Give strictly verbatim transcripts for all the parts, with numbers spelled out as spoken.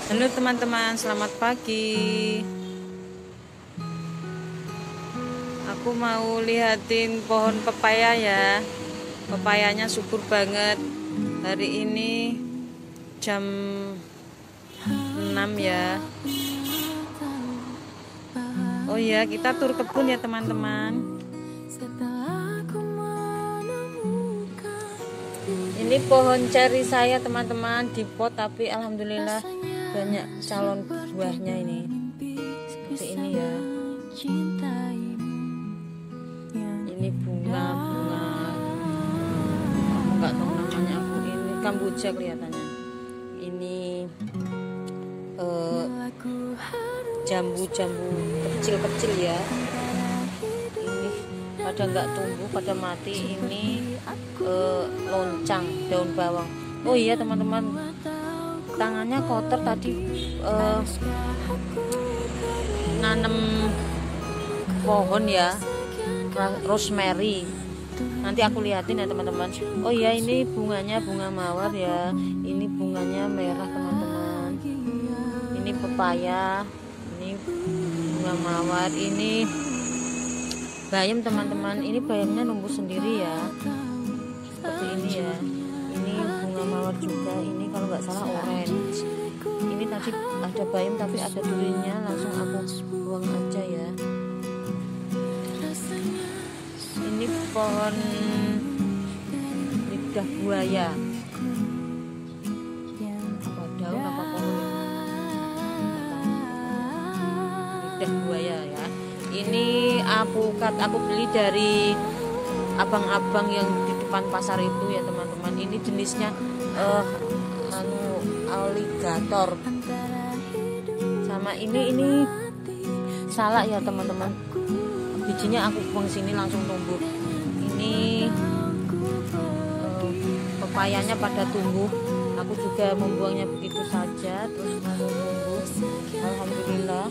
Halo teman-teman, selamat pagi. Aku mau lihatin pohon pepaya ya. Pepayanya subur banget. Hari ini jam enam ya. Oh ya, kita tur kebun ya teman-teman. Ini pohon ceri saya teman-teman, di pot, tapi alhamdulillah banyak calon buahnya ini. Seperti ini ya. Ini bunga-bunga, aku nggak tahu namanya aku. Ini kamboja kelihatannya. Ini jambu-jambu uh, kecil-kecil ya. Ini pada nggak tumbuh, pada mati. Ini uh, loncang, daun bawang. Oh iya teman-teman, tangannya kotor tadi uh, nanam pohon ya, rosemary. Nanti aku lihatin ya teman-teman. Oh iya, ini bunganya bunga mawar ya. Ini bunganya merah teman-teman. Ini pepaya, ini bunga mawar, ini bayam teman-teman. Ini bayamnya numbuh sendiri ya, seperti ini ya. Ini bunga mawar juga. Ini kalau nggak salah orange. Ini tadi ada bayam tapi ada durinya, langsung aku buang aja ya. Ini pohon lidah buaya. Apa daun apa pohon? Lidah buaya ya. Ini alpukat, aku beli dari abang-abang yang di depan pasar itu ya teman-teman. Ini jenisnya uh, anu alligator. Sama ini ini salak ya teman-teman. Bijinya aku buang sini langsung tumbuh. Ini uh, pepayanya pada tumbuh. Aku juga membuangnya begitu saja, terus langsung tumbuh. Alhamdulillah.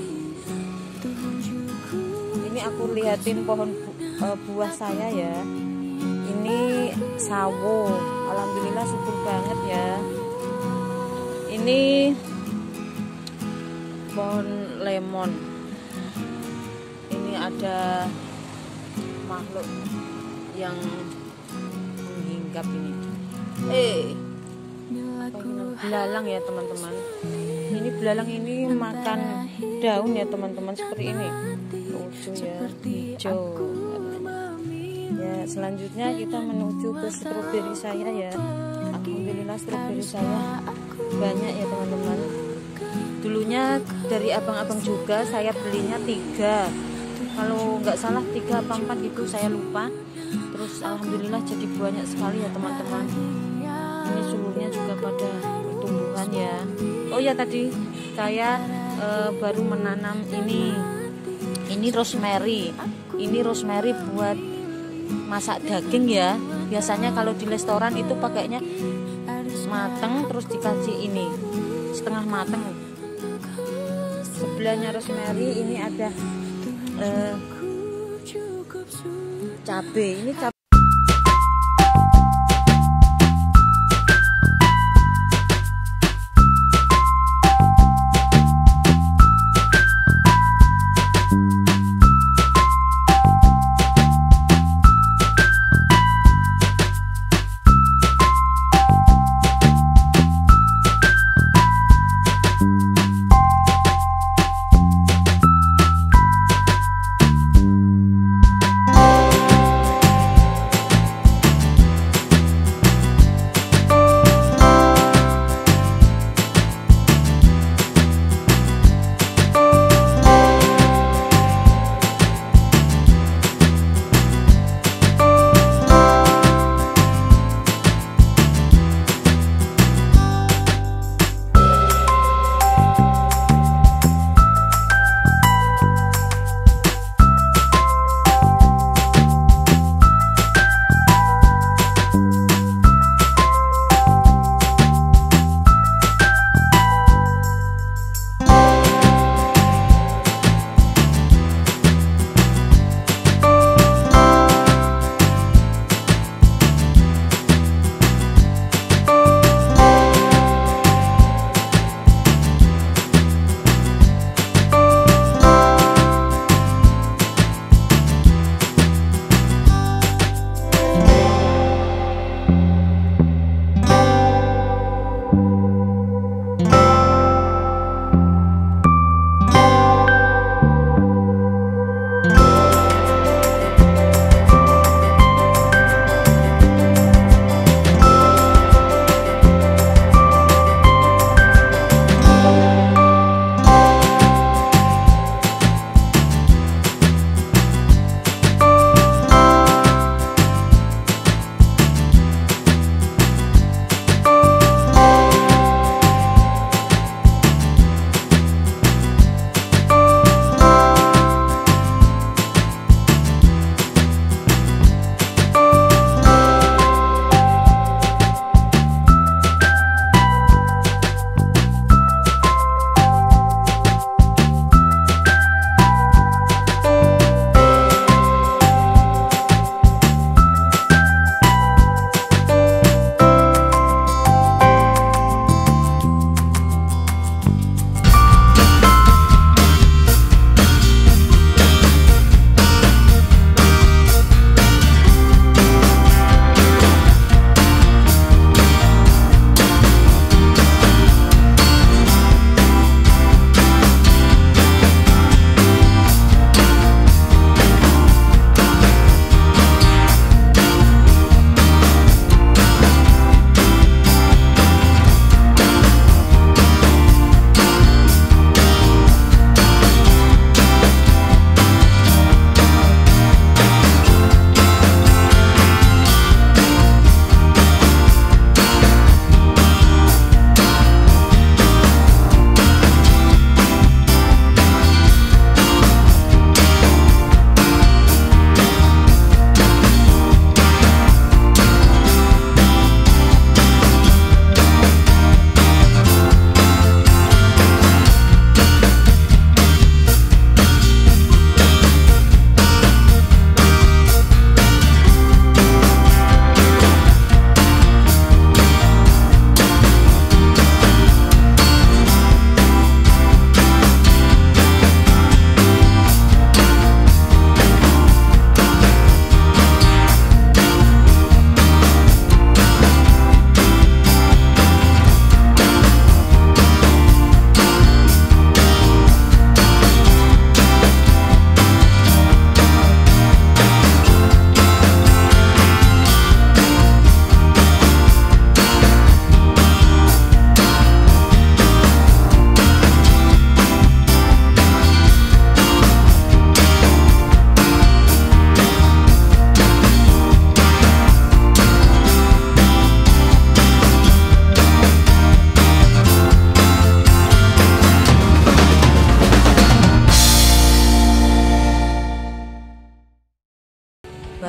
Ini aku lihatin pohon bu uh, buah saya ya. Ini sawo, alhamdulillah subur banget ya. Ini pohon lemon. Ini ada makhluk yang menghinggap ini. Eh, belalang ya teman-teman. Ini belalang ini makan daun ya teman-teman, seperti ini. Lucu ya, hijau. Ya, selanjutnya kita menuju ke stroberi saya ya. Alhamdulillah stroberi saya banyak ya teman-teman. Dulunya dari abang-abang juga saya belinya tiga, kalau nggak salah tiga apa empat gitu, saya lupa. Terus alhamdulillah jadi banyak sekali ya teman-teman. Ini sulurnya juga pada pertumbuhan ya. Oh ya, tadi saya e, baru menanam ini. Ini rosemary. Ini rosemary buat masak daging ya. Biasanya kalau di restoran itu pakainya mateng terus dikasih ini setengah mateng. Sebelahnya rosemary ini ada uh, cabai. Ini cabai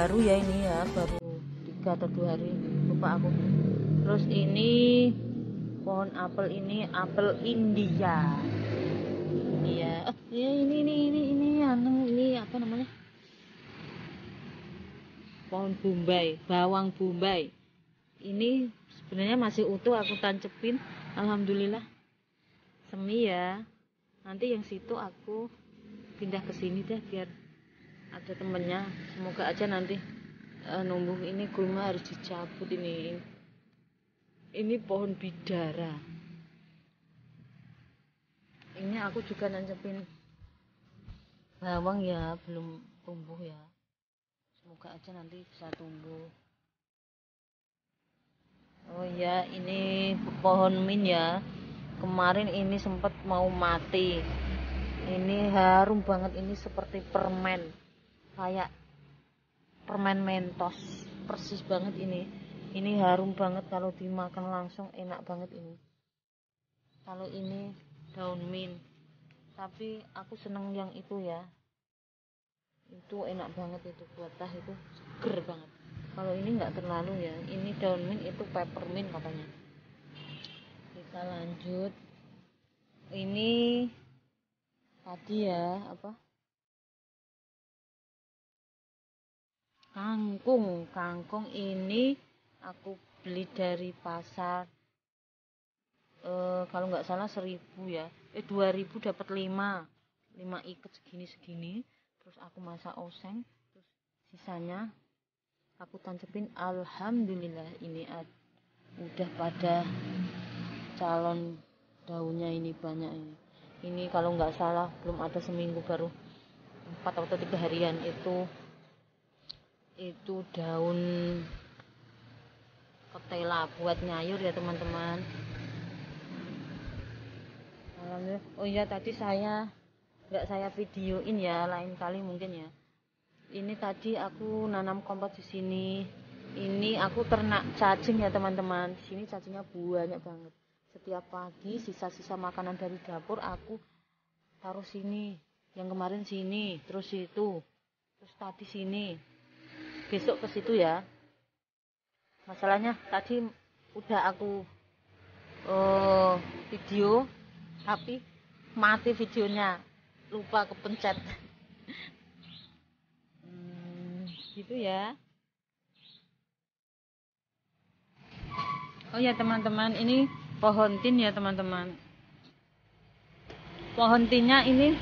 baru ya ini ya, baru tiga atau dua hari, lupa aku. Terus ini pohon apel, ini apel India. Iya, oh, ya ini ini ini ini anu ini apa namanya? Pohon bombay, bawang bombay. Ini sebenarnya masih utuh, aku tancepin, alhamdulillah. Semi ya. Nanti yang situ aku pindah ke sini deh biar ada temennya. Semoga aja nanti uh, numbuh. Ini gulma harus dicabut ini. Ini pohon bidara. Ini aku juga nancepin bawang ya, belum tumbuh ya. Semoga aja nanti bisa tumbuh. Oh ya, ini pohon mint ya. Kemarin ini sempat mau mati. Ini harum banget, ini seperti permen. Kayak permen mentos. Persis banget ini. Ini harum banget, kalau dimakan langsung enak banget ini. Kalau ini daun mint. Tapi aku seneng yang itu ya. Itu enak banget itu, buat teh itu seger banget. Kalau ini enggak terlalu ya. Ini daun mint, itu peppermint katanya. Kita lanjut. Ini tadi ya apa? Kangkung. Kangkung ini aku beli dari pasar. E, kalau nggak salah seribu ya. Eh dua ribu dapat lima. lima ikat segini-segini. Terus aku masak oseng. Terus sisanya aku tancepin. Alhamdulillah ini ad, udah pada calon daunnya ini banyak ini. Ini kalau nggak salah belum ada seminggu, baru empat atau tiga harian. Itu itu daun ketela buat nyayur ya teman-teman. Alhamdulillah. Oh iya, tadi saya nggak saya videoin ya, lain kali mungkin ya. Ini tadi aku nanam kompos di sini. Ini aku ternak cacing ya teman-teman. Di sini cacingnya banyak banget. Setiap pagi sisa-sisa makanan dari dapur aku taruh sini. Yang kemarin sini, terus situ, terus tadi sini, besok ke situ ya. Masalahnya tadi udah aku uh, video, tapi mati videonya, lupa kepencet. hmm, gitu ya. Oh ya teman-teman, ini pohon tin ya teman-teman. Pohon tinnya ini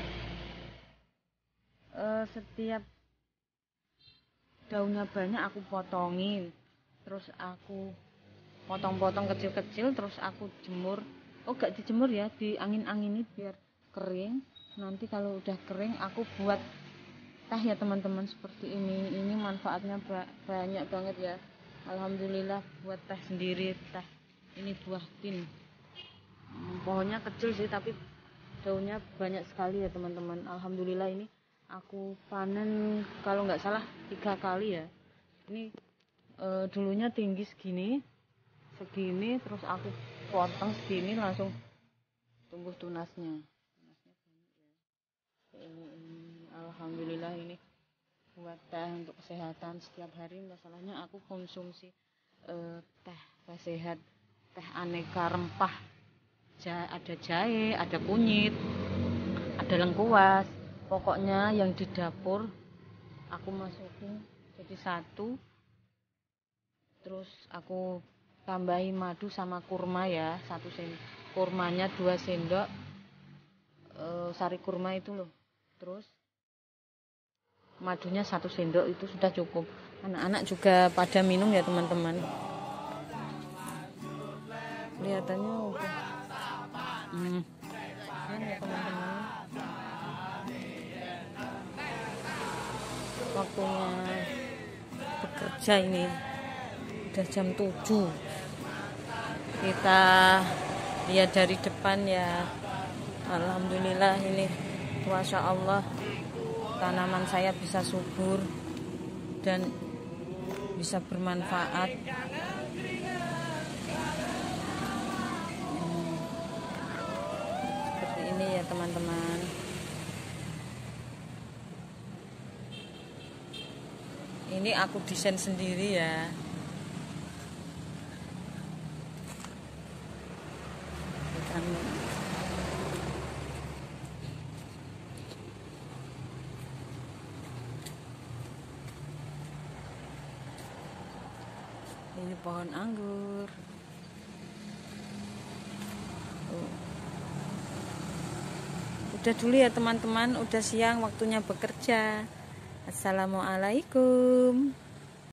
uh, setiap daunnya banyak aku potongin, terus aku potong-potong kecil-kecil, terus aku jemur. Oh gak dijemur ya, diangin-angini biar kering. Nanti kalau udah kering aku buat teh ya teman-teman, seperti ini. Ini manfaatnya banyak banget ya. Alhamdulillah buat teh sendiri. Teh ini buah tin. hmm, pohonnya kecil sih tapi daunnya banyak sekali ya teman-teman. Alhamdulillah ini aku panen kalau nggak salah tiga kali ya. Ini e, dulunya tinggi segini segini, terus aku potong segini, langsung tumbuh tunasnya. Tunasnya banyak ya. Ini, ini alhamdulillah ini buat teh untuk kesehatan setiap hari. Masalahnya aku konsumsi e, teh teh sehat, teh aneka rempah. Ja, ada jahe, ada kunyit, ada lengkuas. Pokoknya yang di dapur aku masukin jadi satu. Terus aku tambahin madu sama kurma ya, satu sendok. Kurmanya dua sendok, e, sari kurma itu loh. Terus madunya satu sendok, itu sudah cukup. Anak-anak juga pada minum ya teman-teman. Kelihatannya udah hmm. ya teman-teman. Waktunya bekerja ini udah jam tujuh. Kita lihat dari depan ya. Alhamdulillah ini Masya Allah tanaman saya bisa subur dan bisa bermanfaat. hmm. Seperti ini ya teman-teman. Ini Ini aku desain sendiri ya. Ini pohon anggur. Oh. Udah dulu ya teman-teman, udah siang waktunya bekerja. Assalamualaikum.